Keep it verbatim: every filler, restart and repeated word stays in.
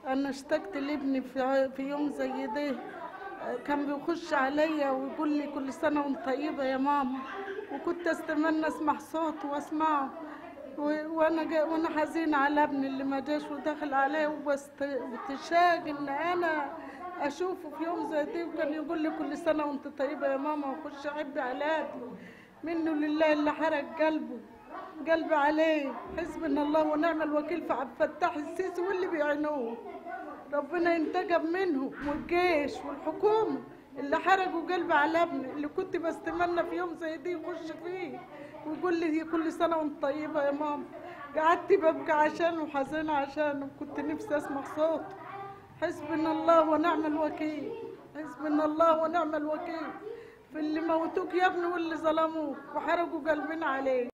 انا اشتقت لابني في في يوم زي ده. كان بيخش عليا ويقول لي كل سنه وانت طيبه يا ماما، وكنت استنى اسمع صوته واسمعه، و- وانا جا وانا حزينه على ابني اللي ما جاش ودخل عليا، وبس وتشاق ان انا اشوفه في يوم زي ده. وكان يقول لي كل سنه وانت طيبه يا ماما، وخش احب على ابني منه لله اللي حرق قلبه قلبي عليه. حسبنا الله ونعم الوكيل في عبد الفتاح السيسي واللي بيعينوه، ربنا ينتقم منه، والجيش والحكومه اللي حرقوا قلبي على ابني اللي كنت بستمنى في يوم زي دي يخش فيه ويقول لي كل سنه وانت طيبه يا ماما. قعدت ببكي عشانه وحزينه عشانه، كنت نفسي اسمع صوته. حسبنا الله ونعم الوكيل، حسبنا الله ونعم الوكيل في اللي موتوك يا ابني واللي ظلموك وحرقوا قلبنا عليه.